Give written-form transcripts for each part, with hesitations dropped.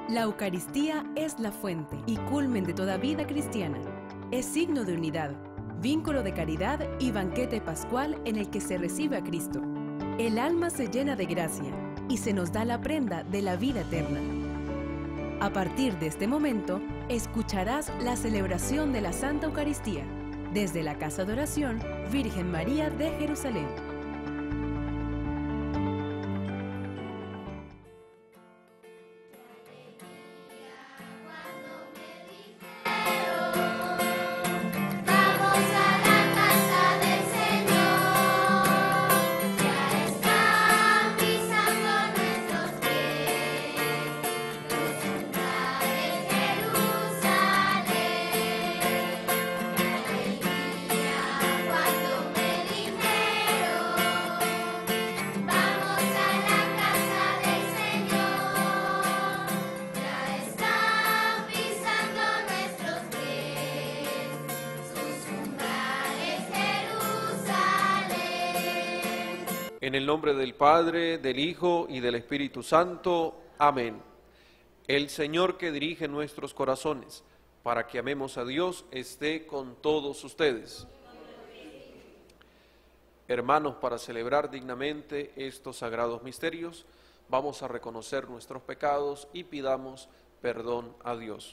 La Eucaristía es la fuente y culmen de toda vida cristiana. Es signo de unidad, vínculo de caridad y banquete pascual en el que se recibe a Cristo. El alma se llena de gracia y se nos da la prenda de la vida eterna. A partir de este momento, escucharás la celebración de la Santa Eucaristía desde la Casa de Oración Virgen María de Jerusalén. En el nombre del Padre, del Hijo y del Espíritu Santo. Amén. El Señor que dirige nuestros corazones para que amemos a Dios esté con todos ustedes. Hermanos, para celebrar dignamente estos sagrados misterios, vamos a reconocer nuestros pecados y pidamos perdón a Dios.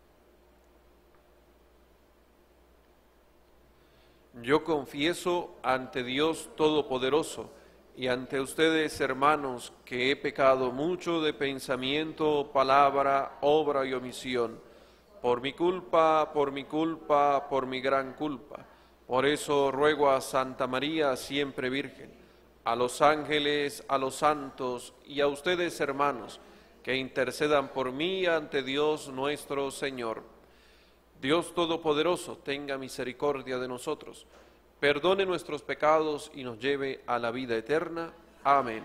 Yo confieso ante Dios Todopoderoso y ante ustedes, hermanos, que he pecado mucho de pensamiento, palabra, obra y omisión, por mi culpa, por mi gran culpa. Por eso ruego a Santa María, siempre Virgen, a los ángeles, a los santos y a ustedes, hermanos, que intercedan por mí ante Dios nuestro Señor. Dios Todopoderoso, tenga misericordia de nosotros, perdone nuestros pecados y nos lleve a la vida eterna. Amén.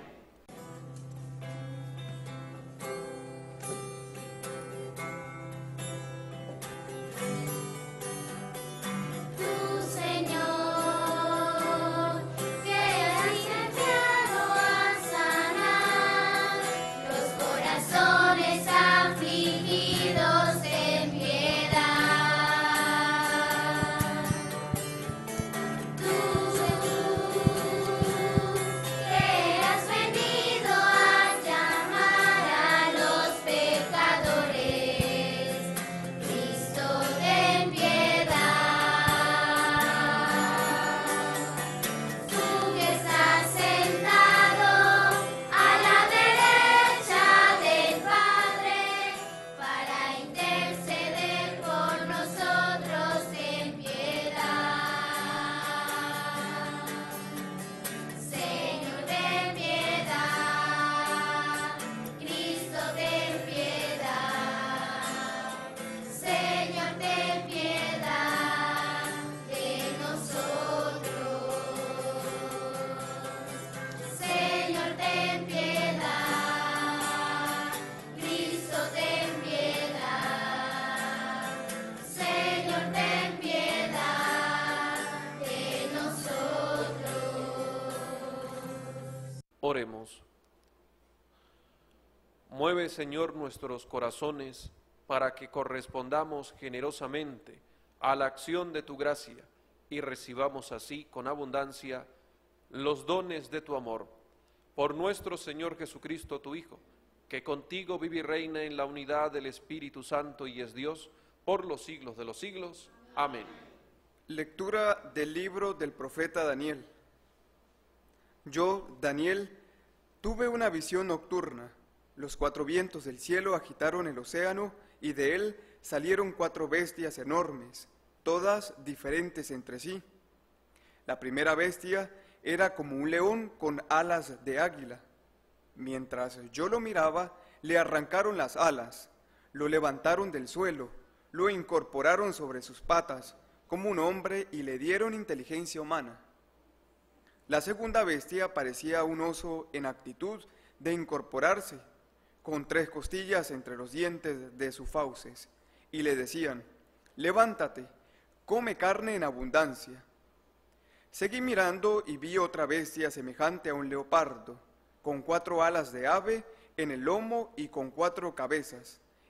Oremos. Mueve, Señor, nuestros corazones para que correspondamos generosamente a la acción de tu gracia y recibamos así con abundancia los dones de tu amor. Por nuestro Señor Jesucristo, tu Hijo, que contigo vive y reina en la unidad del Espíritu Santo y es Dios por los siglos de los siglos. Amén. Lectura del libro del profeta Daniel. Yo, Daniel, tuve una visión nocturna. Los 4 vientos del cielo agitaron el océano y de él salieron 4 bestias enormes, todas diferentes entre sí. La primera bestia era como un león con alas de águila. Mientras yo lo miraba, le arrancaron las alas, lo levantaron del suelo, lo incorporaron sobre sus patas como un hombre y le dieron inteligencia humana. La segunda bestia parecía un oso en actitud de incorporarse, con 3 costillas entre los dientes de sus fauces, y le decían: levántate, come carne en abundancia. Seguí mirando y vi otra bestia semejante a un leopardo, con 4 alas de ave en el lomo y con 4 cabezas,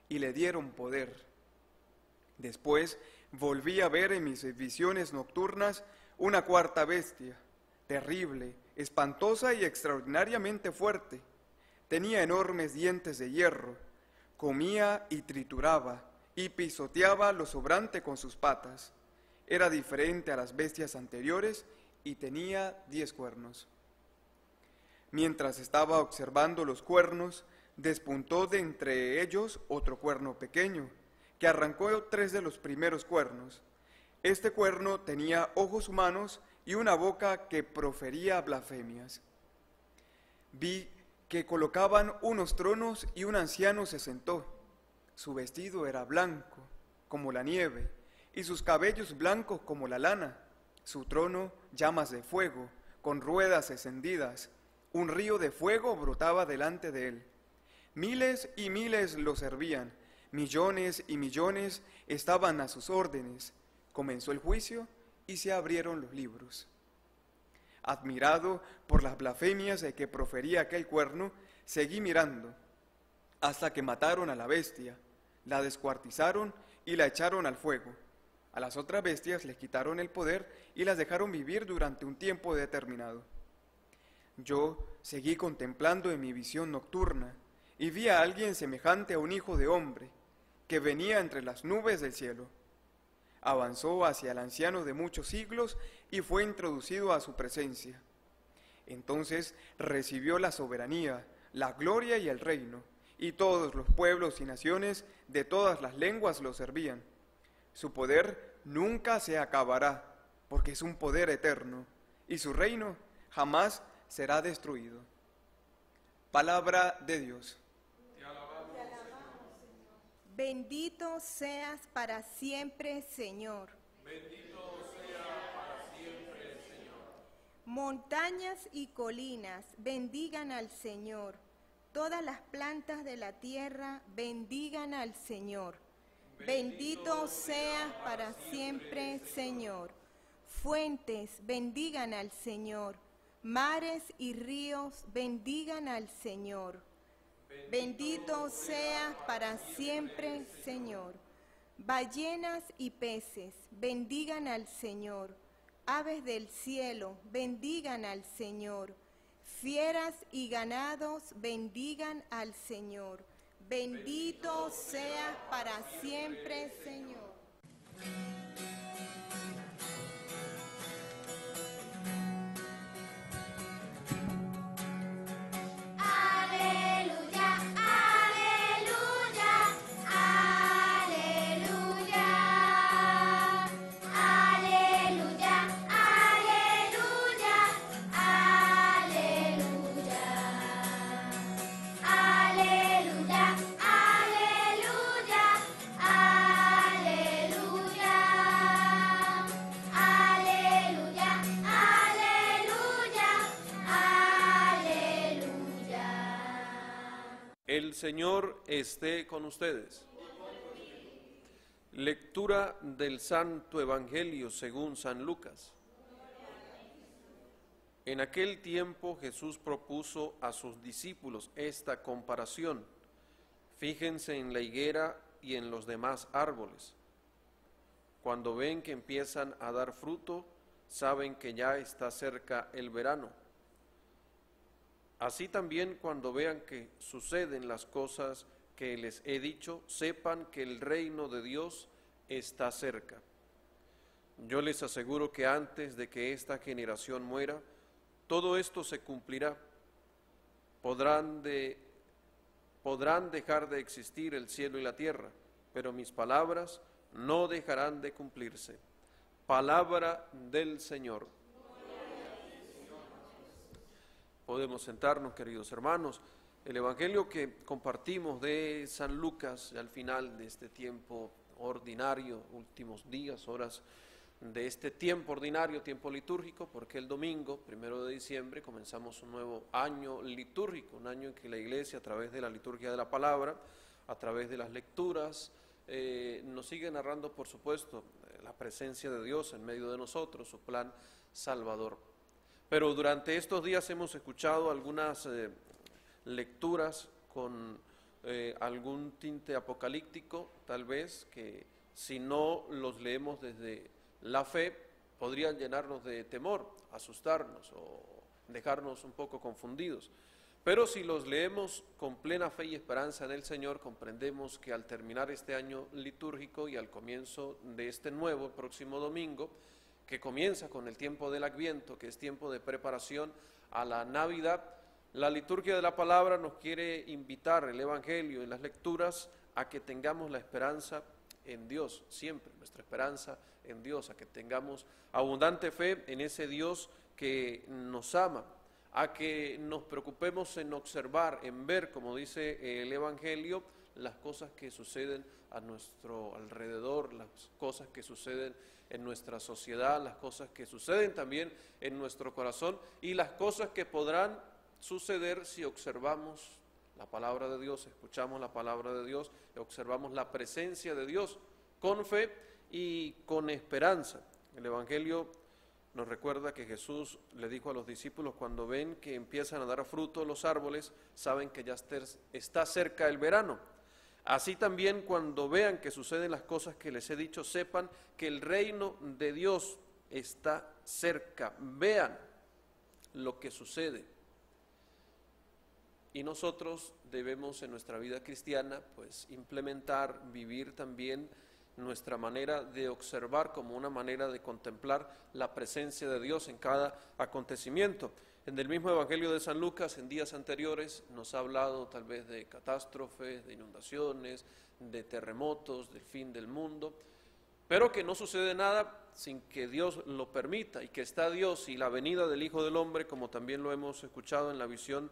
y le dieron poder. Después volví a ver en mis visiones nocturnas una cuarta bestia, terrible, espantosa y extraordinariamente fuerte. Tenía enormes dientes de hierro, comía y trituraba, y pisoteaba lo sobrante con sus patas. Era diferente a las bestias anteriores y tenía 10 cuernos. Mientras estaba observando los cuernos, despuntó de entre ellos otro cuerno pequeño, que arrancó 3 de los primeros cuernos. Este cuerno tenía ojos humanos y una boca que profería blasfemias. Vi que colocaban unos tronos y un anciano se sentó. Su vestido era blanco, como la nieve, y sus cabellos blancos como la lana. Su trono, llamas de fuego, con ruedas encendidas. Un río de fuego brotaba delante de él. Miles y miles lo servían, millones y millones estaban a sus órdenes. Comenzó el juicio y se abrieron los libros. Admirado por las blasfemias de que profería aquel cuerno, seguí mirando, hasta que mataron a la bestia, la descuartizaron y la echaron al fuego. A las otras bestias les quitaron el poder y las dejaron vivir durante un tiempo determinado. Yo seguí contemplando en mi visión nocturna y vi a alguien semejante a un hijo de hombre, que venía entre las nubes del cielo. Avanzó hacia el anciano de muchos siglos y fue introducido a su presencia. Entonces recibió la soberanía, la gloria y el reino, y todos los pueblos y naciones de todas las lenguas lo servían. Su poder nunca se acabará, porque es un poder eterno, y su reino jamás será destruido. Palabra de Dios. Bendito seas para siempre, Señor. Bendito sea para siempre, Señor. Montañas y colinas bendigan al Señor. Todas las plantas de la tierra bendigan al Señor. Bendito seas para siempre, Señor. Fuentes bendigan al Señor. Mares y ríos bendigan al Señor. Bendito seas para siempre, Señor. Ballenas y peces, bendigan al Señor. Aves del cielo, bendigan al Señor. Fieras y ganados, bendigan al Señor. Bendito seas para siempre, Señor. El Señor esté con ustedes. Lectura del Santo Evangelio según San Lucas. En aquel tiempo Jesús propuso a sus discípulos esta comparación: fíjense en la higuera y en los demás árboles. Cuando ven que empiezan a dar fruto, saben que ya está cerca el verano. Así también, cuando vean que suceden las cosas que les he dicho, sepan que el reino de Dios está cerca. Yo les aseguro que antes de que esta generación muera, todo esto se cumplirá. Podrán dejar de existir el cielo y la tierra, pero mis palabras no dejarán de cumplirse. Palabra del Señor. Podemos sentarnos, queridos hermanos. El Evangelio que compartimos de San Lucas, al final de este tiempo ordinario, últimos días, horas de este tiempo ordinario, tiempo litúrgico, porque el domingo, 1 de diciembre, comenzamos un nuevo año litúrgico, un año en que la Iglesia, a través de la liturgia de la palabra, a través de las lecturas, nos sigue narrando, por supuesto, la presencia de Dios en medio de nosotros, su plan salvador. Pero durante estos días hemos escuchado algunas lecturas con algún tinte apocalíptico, tal vez, que si no los leemos desde la fe, podrían llenarnos de temor, asustarnos o dejarnos un poco confundidos. Pero si los leemos con plena fe y esperanza en el Señor, comprendemos que al terminar este año litúrgico y al comienzo de este nuevo, próximo domingo, que comienza con el tiempo del Adviento, que es tiempo de preparación a la Navidad, la liturgia de la palabra nos quiere invitar, el Evangelio y las lecturas, a que tengamos la esperanza en Dios, siempre nuestra esperanza en Dios, a que tengamos abundante fe en ese Dios que nos ama, a que nos preocupemos en observar, en ver, como dice el Evangelio, las cosas que suceden a nuestro alrededor, las cosas que suceden en nuestra sociedad, las cosas que suceden también en nuestro corazón y las cosas que podrán suceder si observamos la palabra de Dios, escuchamos la palabra de Dios, observamos la presencia de Dios con fe y con esperanza. El Evangelio nos recuerda que Jesús le dijo a los discípulos, cuando ven que empiezan a dar fruto los árboles, saben que ya está cerca el verano. Así también cuando vean que suceden las cosas que les he dicho, sepan que el reino de Dios está cerca. Vean lo que sucede. Y nosotros debemos en nuestra vida cristiana pues implementar, vivir también nuestra manera de observar como una manera de contemplar la presencia de Dios en cada acontecimiento. En el mismo Evangelio de San Lucas, en días anteriores, nos ha hablado tal vez de catástrofes, de inundaciones, de terremotos, del fin del mundo, pero que no sucede nada sin que Dios lo permita, y que está Dios y la venida del Hijo del Hombre, como también lo hemos escuchado en la visión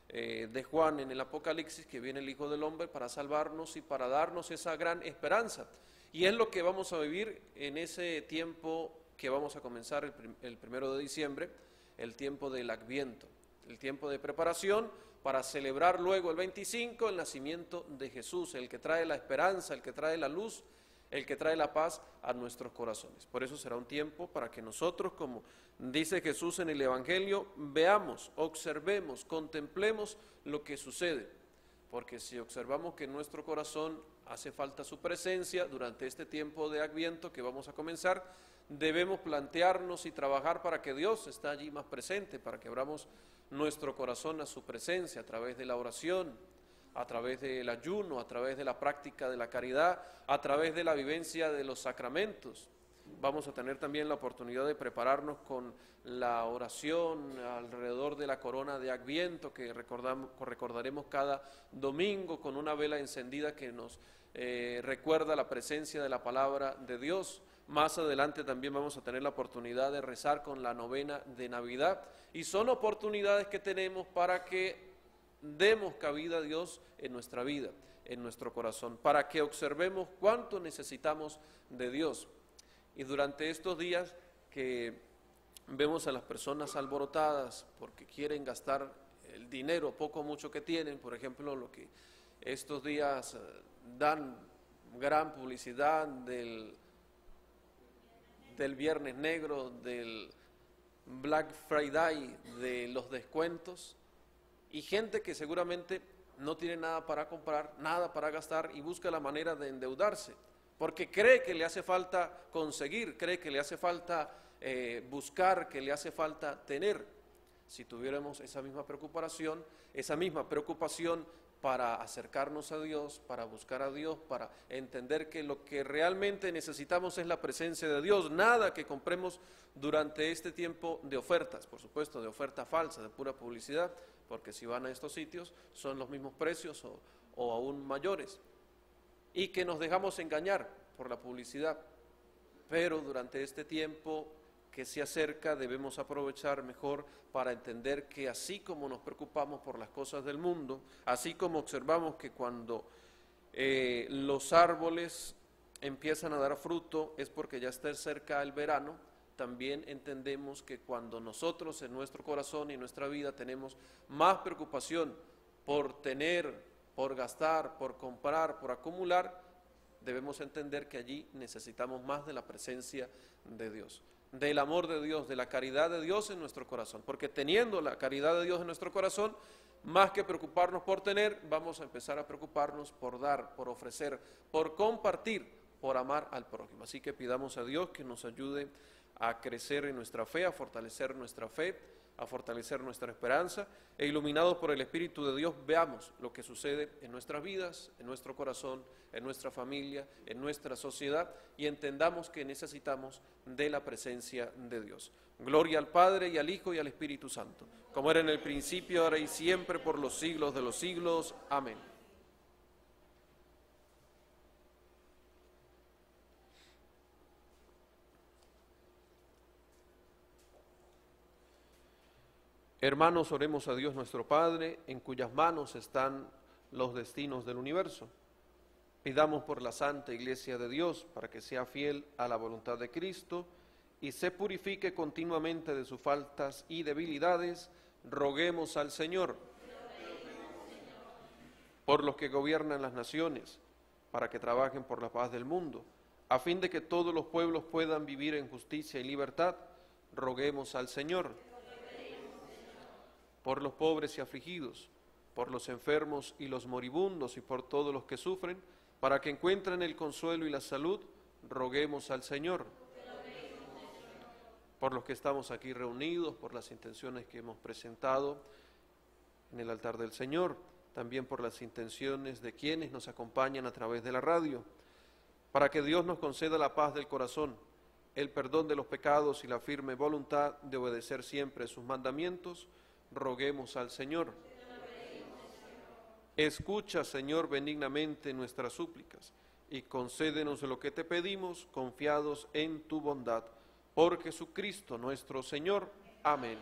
de Juan en el Apocalipsis, que viene el Hijo del Hombre para salvarnos y para darnos esa gran esperanza. Y es lo que vamos a vivir en ese tiempo que vamos a comenzar el 1 de diciembre, el tiempo del Adviento, el tiempo de preparación para celebrar luego el 25 el nacimiento de Jesús, el que trae la esperanza, el que trae la luz, el que trae la paz a nuestros corazones. Por eso será un tiempo para que nosotros, como dice Jesús en el Evangelio, veamos, observemos, contemplemos lo que sucede. Porque si observamos que en nuestro corazón hace falta su presencia durante este tiempo de Adviento que vamos a comenzar, debemos plantearnos y trabajar para que Dios esté allí más presente, para que abramos nuestro corazón a su presencia a través de la oración, a través del ayuno, a través de la práctica de la caridad, a través de la vivencia de los sacramentos. Vamos a tener también la oportunidad de prepararnos con la oración alrededor de la corona de Adviento que recordaremos cada domingo con una vela encendida que nos recuerda la presencia de la palabra de Dios. Más adelante también vamos a tener la oportunidad de rezar con la novena de Navidad, y son oportunidades que tenemos para que demos cabida a Dios en nuestra vida, en nuestro corazón, para que observemos cuánto necesitamos de Dios. Y durante estos días que vemos a las personas alborotadas porque quieren gastar el dinero, poco o mucho que tienen, por ejemplo, lo que estos días dan gran publicidad del Viernes Negro, del Black Friday, de los descuentos, y gente que seguramente no tiene nada para comprar, nada para gastar y busca la manera de endeudarse, porque cree que le hace falta conseguir, cree que le hace falta buscar, que le hace falta tener. Si tuviéramos esa misma preocupación para acercarnos a Dios, para buscar a Dios, para entender que lo que realmente necesitamos es la presencia de Dios, nada que compremos durante este tiempo de ofertas, por supuesto, de oferta falsa, de pura publicidad, porque si van a estos sitios son los mismos precios o aún mayores, y que nos dejamos engañar por la publicidad. Pero durante este tiempo que se acerca debemos aprovechar mejor para entender que así como nos preocupamos por las cosas del mundo, así como observamos que cuando los árboles empiezan a dar fruto es porque ya está cerca el verano, también entendemos que cuando nosotros en nuestro corazón y en nuestra vida tenemos más preocupación por tener, por gastar, por comprar, por acumular, debemos entender que allí necesitamos más de la presencia de Dios. del amor de Dios, de la caridad de Dios en nuestro corazón, porque teniendo la caridad de Dios en nuestro corazón, más que preocuparnos por tener, vamos a empezar a preocuparnos por dar, por ofrecer, por compartir, por amar al prójimo. Así que pidamos a Dios que nos ayude a crecer en nuestra fe, a fortalecer nuestra fe, a fortalecer nuestra esperanza, e iluminados por el Espíritu de Dios veamos lo que sucede en nuestras vidas, en nuestro corazón, en nuestra familia, en nuestra sociedad, y entendamos que necesitamos de la presencia de Dios. Gloria al Padre, y al Hijo, y al Espíritu Santo, como era en el principio, ahora y siempre, por los siglos de los siglos. Amén. Hermanos, oremos a Dios nuestro Padre, en cuyas manos están los destinos del universo. Pidamos por la Santa Iglesia de Dios, para que sea fiel a la voluntad de Cristo y se purifique continuamente de sus faltas y debilidades. Roguemos al Señor. Por los que gobiernan las naciones, para que trabajen por la paz del mundo, a fin de que todos los pueblos puedan vivir en justicia y libertad. Roguemos al Señor. Por los pobres y afligidos, por los enfermos y los moribundos y por todos los que sufren, para que encuentren el consuelo y la salud, roguemos al Señor. Por los que estamos aquí reunidos, por las intenciones que hemos presentado en el altar del Señor, también por las intenciones de quienes nos acompañan a través de la radio, para que Dios nos conceda la paz del corazón, el perdón de los pecados y la firme voluntad de obedecer siempre sus mandamientos. Roguemos al Señor. Escucha, Señor, benignamente nuestras súplicas y concédenos lo que te pedimos, confiados en tu bondad. Por Jesucristo nuestro Señor. Amén.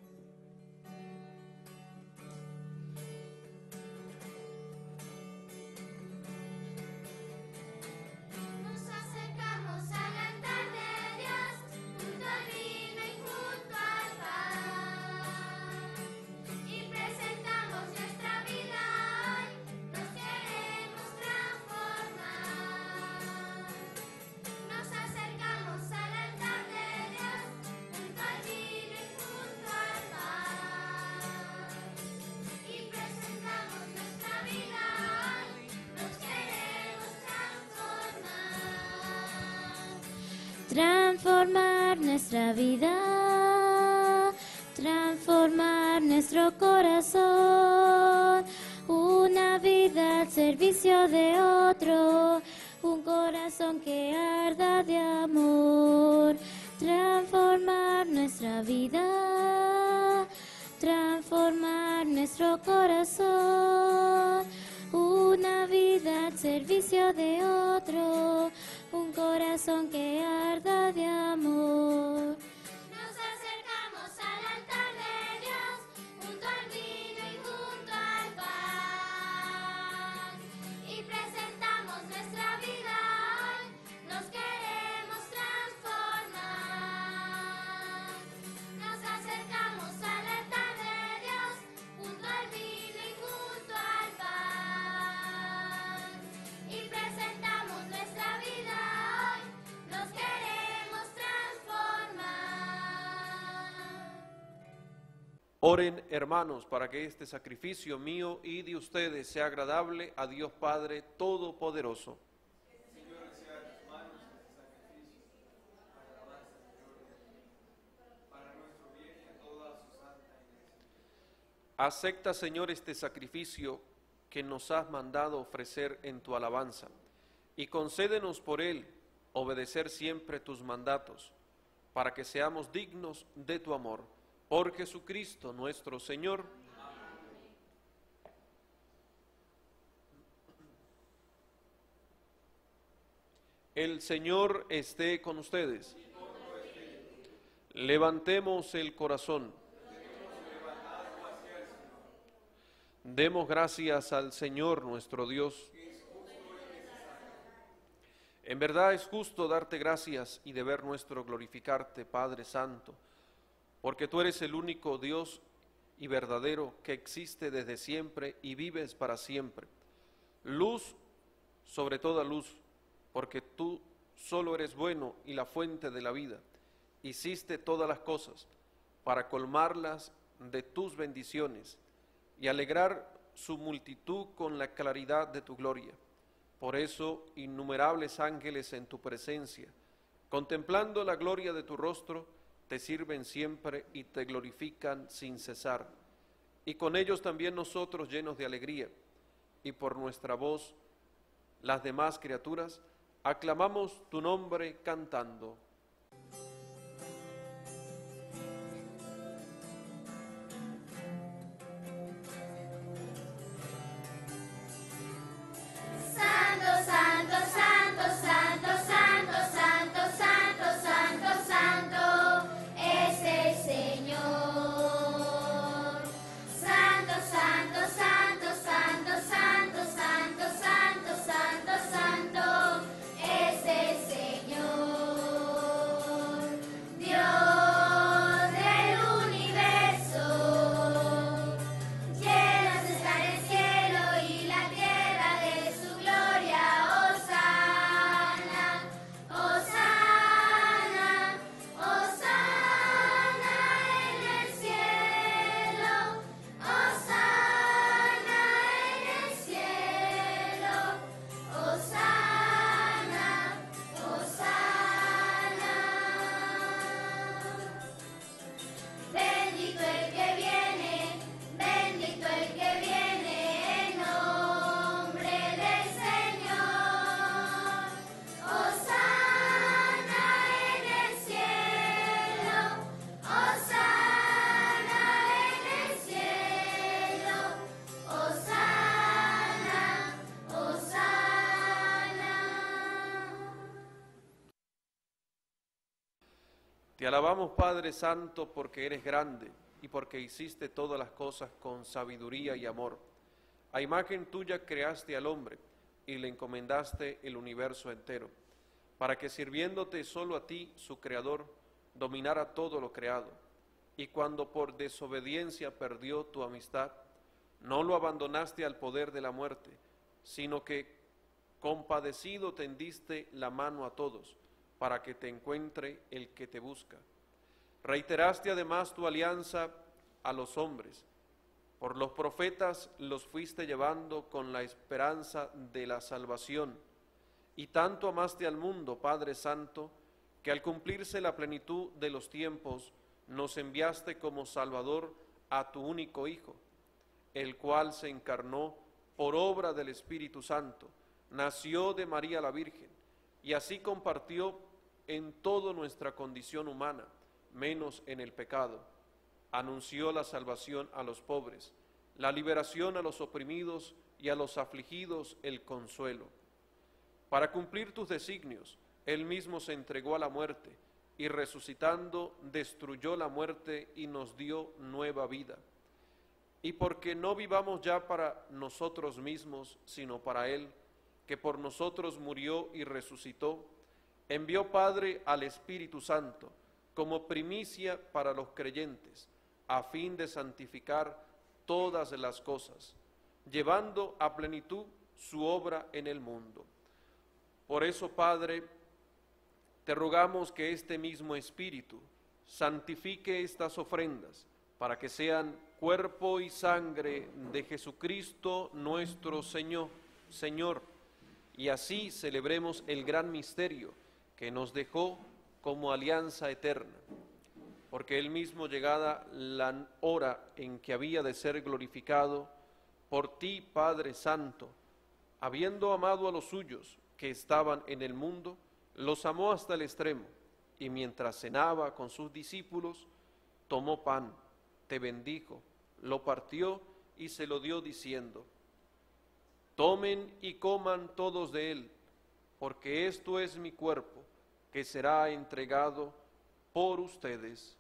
Transformar nuestra vida, transformar nuestro corazón, una vida al servicio de otro, un corazón que arda de amor. Transformar nuestra vida, transformar nuestro corazón, una vida al servicio de otro, un corazón que arda de amor. Nos acercamos al altar de Dios, junto al vino y junto al pan, y presentamos nuestra vida hoy, nos queremos transformar. Nos acercamos al altar de Dios, junto al vino y junto al pan, y presentamos nuestra vida hoy, nos queremos transformar. Oren, hermanos, para que este sacrificio mío y de ustedes sea agradable a Dios Padre Todopoderoso. Acepta, Señor, este sacrificio que nos has mandado ofrecer en tu alabanza, y concédenos por él obedecer siempre tus mandatos, para que seamos dignos de tu amor. Por Jesucristo nuestro Señor. El Señor esté con ustedes. Levantemos el corazón. Demos gracias al Señor nuestro Dios. En verdad es justo darte gracias y deber nuestro glorificarte, Padre Santo, porque tú eres el único Dios y verdadero que existe desde siempre y vives para siempre. Luz sobre toda luz, porque tú solo eres bueno y la fuente de la vida, hiciste todas las cosas para colmarlas de tus bendiciones y alegrar su multitud con la claridad de tu gloria. Por eso, innumerables ángeles en tu presencia, contemplando la gloria de tu rostro, te sirven siempre y te glorifican sin cesar. Y con ellos también nosotros llenos de alegría, y por nuestra voz, las demás criaturas, aclamamos tu nombre cantando. Santo, santo, santo, santo, santo, santo, santo, santo, santo es el Señor. Santo, santo, santo, santo, santo, santo, santo, santo, santo es el Señor. Dios del universo, llenos están el cielo y la tierra de su gloria. Hosana, hosana, hosana en el cielo. Hosana en el cielo. Hosana, hosana. Bendito el que viene en nombre del Señor. Hosana en el cielo. Hosana en el cielo. Hosana, hosana. Te alabamos, Padre Santo, porque eres grande y porque hiciste todas las cosas con sabiduría y amor. A imagen tuya creaste al hombre y le encomendaste el universo entero, para que sirviéndote solo a ti, su Creador, dominara todo lo creado. Y cuando por desobediencia perdió tu amistad, no lo abandonaste al poder de la muerte, sino que compadecido tendiste la mano a todos, para que te encuentre el que te busca. Reiteraste además tu alianza a los hombres. Por los profetas los fuiste llevando con la esperanza de la salvación. Y tanto amaste al mundo, Padre Santo, que al cumplirse la plenitud de los tiempos, nos enviaste como Salvador a tu único Hijo, el cual se encarnó por obra del Espíritu Santo, nació de María la Virgen, y así compartió en toda nuestra condición humana, menos en el pecado. Anunció la salvación a los pobres, la liberación a los oprimidos y a los afligidos el consuelo. Para cumplir tus designios, Él mismo se entregó a la muerte y resucitando destruyó la muerte y nos dio nueva vida. Y porque no vivamos ya para nosotros mismos, sino para Él, que por nosotros murió y resucitó, envió Padre al Espíritu Santo como primicia para los creyentes, a fin de santificar todas las cosas, llevando a plenitud su obra en el mundo. Por eso, Padre, te rogamos que este mismo Espíritu santifique estas ofrendas, para que sean cuerpo y sangre de Jesucristo nuestro Señor, y así celebremos el gran misterio que nos dejó como alianza eterna, porque Él mismo, llegada la hora en que había de ser glorificado, por ti, Padre Santo, habiendo amado a los suyos que estaban en el mundo, los amó hasta el extremo, y mientras cenaba con sus discípulos, tomó pan, te bendijo, lo partió y se lo dio diciendo: tomen y coman todos de él, porque esto es mi cuerpo, que será entregado por ustedes.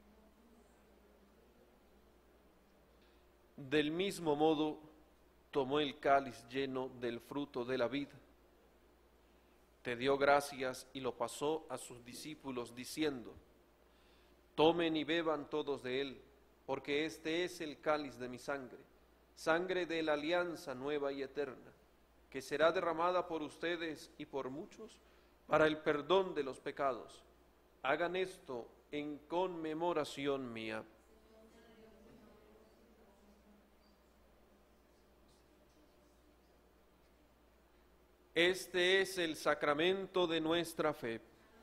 Del mismo modo, tomó el cáliz lleno del fruto de la vid, te dio gracias y lo pasó a sus discípulos diciendo: tomen y beban todos de él, porque este es el cáliz de mi sangre, sangre de la alianza nueva y eterna, que será derramada por ustedes y por muchos para el perdón de los pecados. Hagan esto en conmemoración mía. Este es el sacramento de nuestra fe.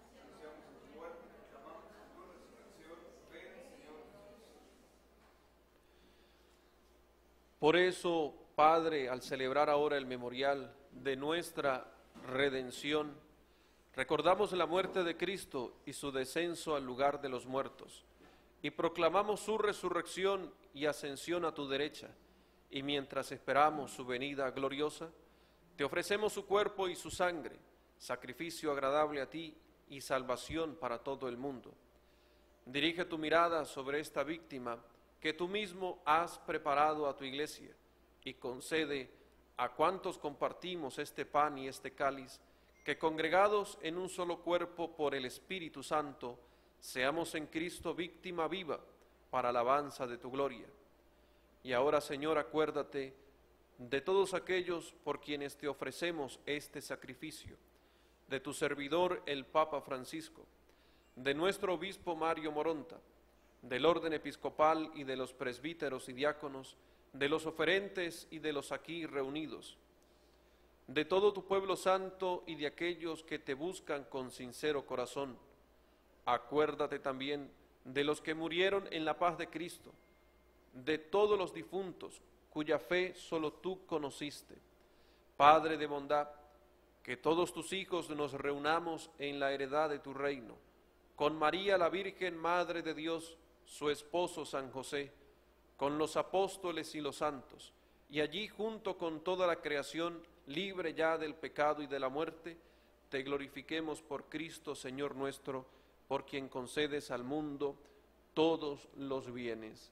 Por eso, Padre, al celebrar ahora el memorial de nuestra redención, recordamos la muerte de Cristo y su descenso al lugar de los muertos, y proclamamos su resurrección y ascensión a tu derecha, y mientras esperamos su venida gloriosa, te ofrecemos su cuerpo y su sangre, sacrificio agradable a ti y salvación para todo el mundo. Dirige tu mirada sobre esta víctima que tú mismo has preparado a tu iglesia y concede a cuantos compartimos este pan y este cáliz, que congregados en un solo cuerpo por el Espíritu Santo, seamos en Cristo víctima viva para alabanza de tu gloria. Y ahora, Señor, acuérdate de todos aquellos por quienes te ofrecemos este sacrificio, de tu servidor el Papa Francisco, de nuestro obispo Mario Moronta, del orden episcopal y de los presbíteros y diáconos, de los oferentes y de los aquí reunidos, de todo tu pueblo santo y de aquellos que te buscan con sincero corazón. Acuérdate también de los que murieron en la paz de Cristo, de todos los difuntos, cuya fe solo tú conociste. Padre de bondad, que todos tus hijos nos reunamos en la heredad de tu reino, con María la Virgen, Madre de Dios, su esposo San José, con los apóstoles y los santos, y allí junto con toda la creación, libre ya del pecado y de la muerte, te glorifiquemos por Cristo, Señor nuestro, por quien concedes al mundo todos los bienes.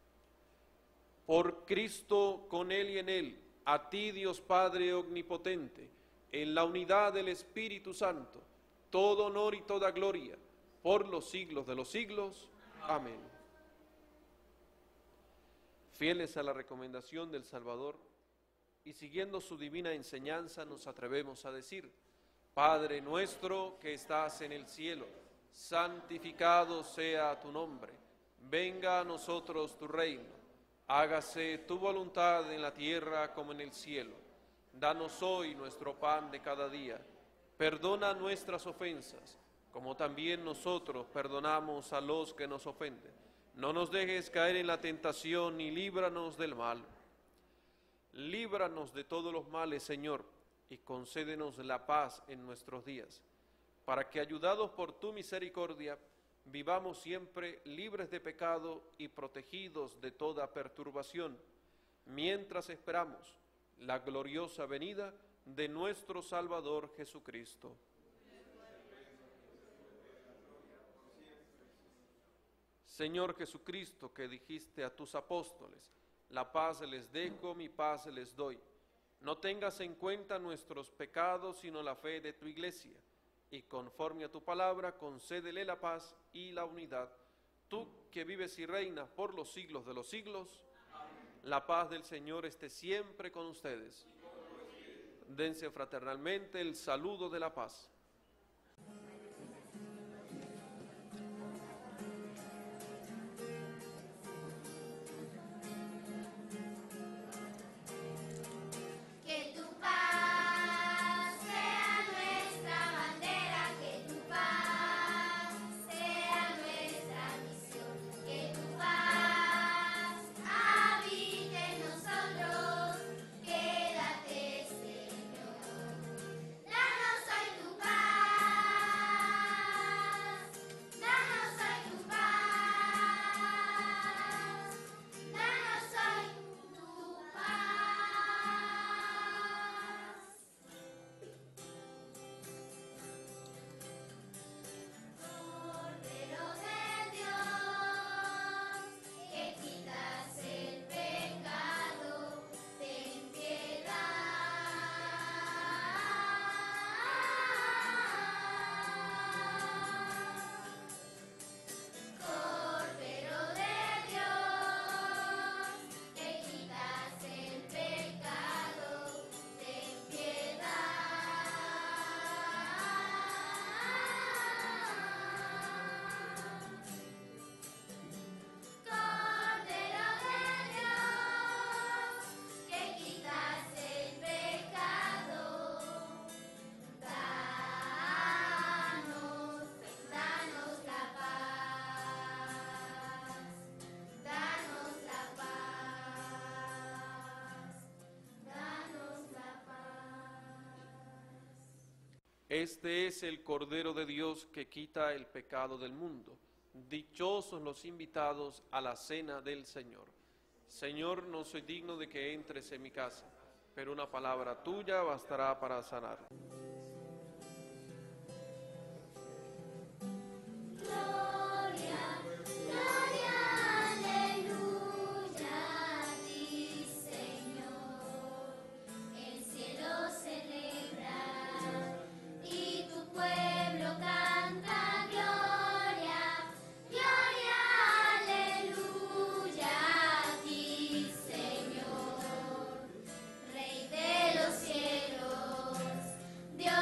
Por Cristo, con Él y en Él, a ti, Dios Padre omnipotente, en la unidad del Espíritu Santo, todo honor y toda gloria, por los siglos de los siglos. Amén. Fieles a la recomendación del Salvador y siguiendo su divina enseñanza, nos atrevemos a decir: Padre nuestro que estás en el cielo, santificado sea tu nombre. Venga a nosotros tu reino. Hágase tu voluntad en la tierra como en el cielo. Danos hoy nuestro pan de cada día. Perdona nuestras ofensas, como también nosotros perdonamos a los que nos ofenden. No nos dejes caer en la tentación y líbranos del mal. Líbranos de todos los males, Señor, y concédenos la paz en nuestros días, para que, ayudados por tu misericordia, vivamos siempre libres de pecado y protegidos de toda perturbación, mientras esperamos la gloriosa venida de nuestro Salvador Jesucristo. Señor Jesucristo, que dijiste a tus apóstoles: la paz les dejo, mi paz les doy. No tengas en cuenta nuestros pecados, sino la fe de tu iglesia, y conforme a tu palabra, concédele la paz y la unidad. Tú que vives y reinas por los siglos de los siglos, amén. La paz del Señor esté siempre con ustedes. Dense fraternalmente el saludo de la paz. Quédate, Señor. Danos hoy tu paz. Este es el Cordero de Dios que quita el pecado del mundo. Dichosos los invitados a la cena del Señor. Señor, no soy digno de que entres en mi casa, pero una palabra tuya bastará para sanar. Gloria, gloria, aleluya a ti, Señor. El cielo celebra y tu pueblo canta gloria, gloria, aleluya a ti, Señor. Rey de los cielos, Dios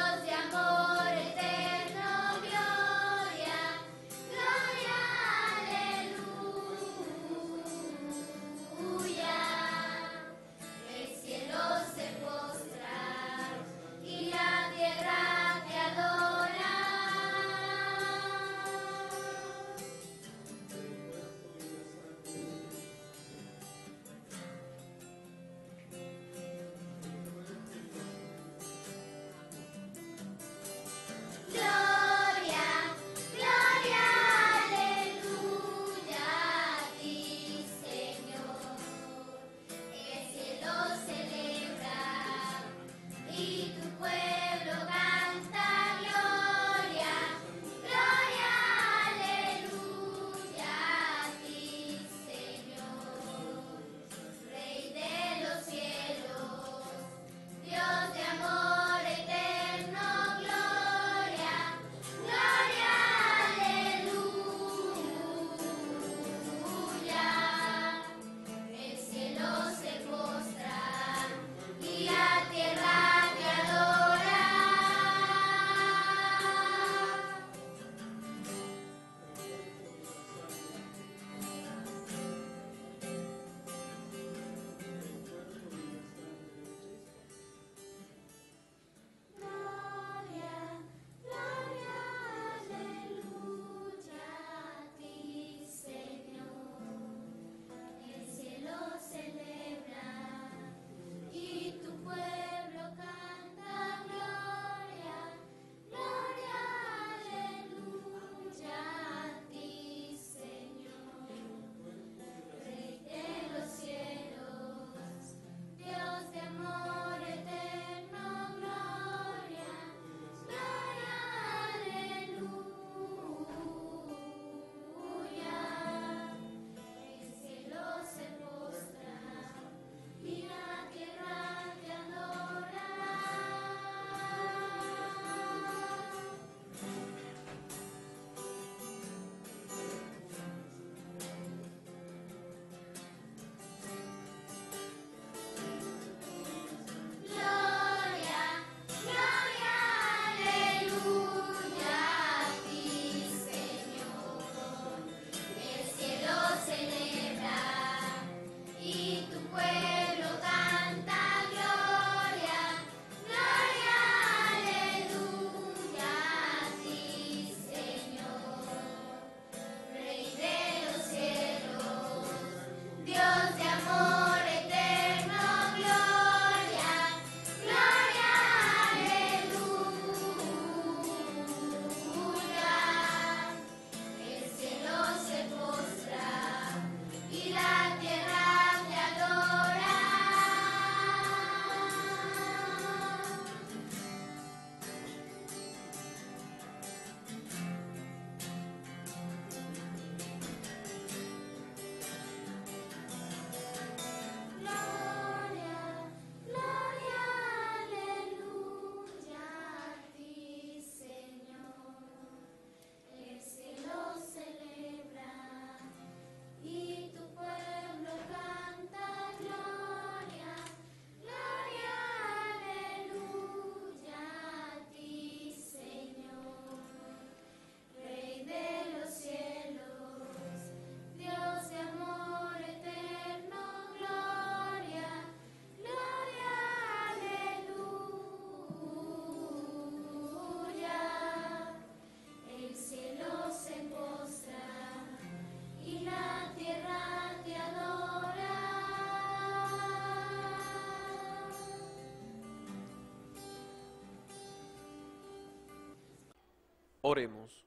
Oremos.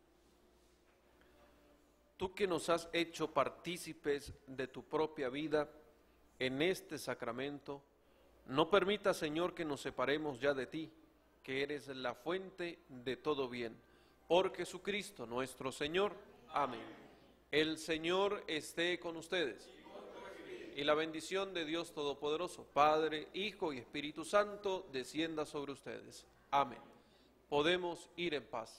Tú que nos has hecho partícipes de tu propia vida en este sacramento, no permitas, Señor, que nos separemos ya de ti, que eres la fuente de todo bien. Por Jesucristo nuestro Señor. Amén. El Señor esté con ustedes. Y la bendición de Dios Todopoderoso, Padre, Hijo y Espíritu Santo, descienda sobre ustedes. Amén. Podemos ir en paz.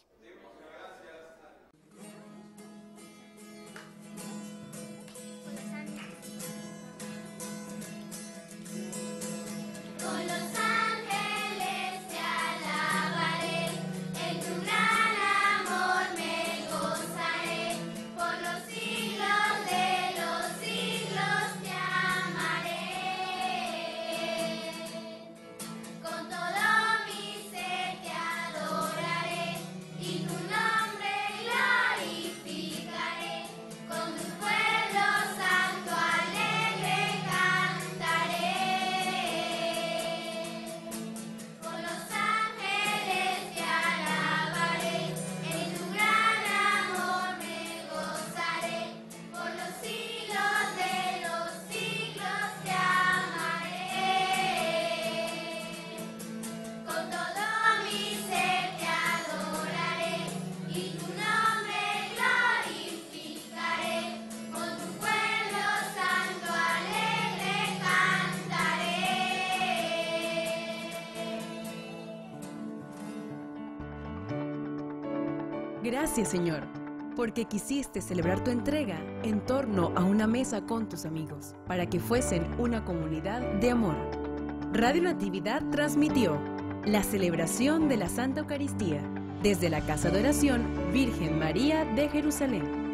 Con los ángeles te alabaré, en tu gran amor me gozaré, por los siglos de los siglos te amaré. Con todo mi ser te adoraré, y tu nombre glorificaré, con tu pueblo santo alegre cantaré. Con los ángeles te alabaré, en tu gran amor me gozaré, por los siglos de los siglos te amaré. Con todo mi ser te adoraré, y tu nombre glorificaré, con tu pueblo santo alegre cantaré. Gracias, Señor, porque quisiste celebrar tu entrega en torno a una mesa con tus amigos, para que fuesen una comunidad de amor. Radio Natividad transmitió la celebración de la Santa Eucaristía desde la Casa de Oración Virgen María de Jerusalén.